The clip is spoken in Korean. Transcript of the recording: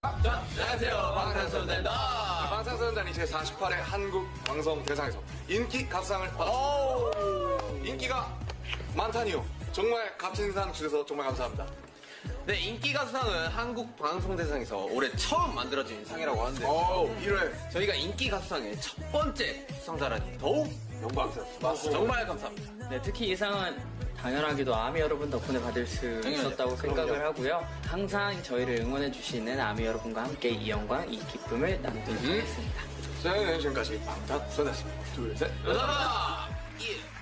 안녕하세요, 방탄소년단입니다. 방탄소년단이 제48회 한국 방송대상에서 인기 가수상을 받았습니다. 인기가 많다니요. 정말 값진 상 주셔서 정말 감사합니다. 네, 인기가수상은 한국 방송대상에서 올해 처음 만들어진 상이라고 하는데 1회 저희가 인기가수상의 첫 번째 수상자라니 더욱 영광스럽습니다. 정말 감사합니다. 네, 특히 이 상은 당연하게도 아미 여러분 덕분에 받을 수 있었다고 생각을 하고요. 항상 저희를 응원해주시는 아미 여러분과 함께 이 영광, 이 기쁨을 나누도록 하겠습니다. 저희는 지금까지 방탄소년단이었습니다. 둘, 셋. 감사합니다. 예.